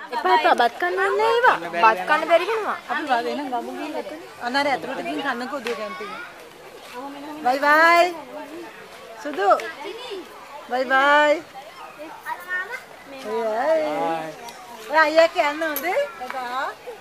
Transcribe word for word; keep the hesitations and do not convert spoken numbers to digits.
එපා එපා බත් කන්න යන්නේ ඒවා. බත් කන්න බැරි වෙනවා. අපි වාගේ එනම් ගමු ගිහින් එතන. අනාරේ අතුරට ගිහින් කන්නකෝ දුව කැම්පින්. බයි බයි. සුදු. බයි බයි. බයි. ඔය අයියා කියන්නේ හොඳේ. එපා.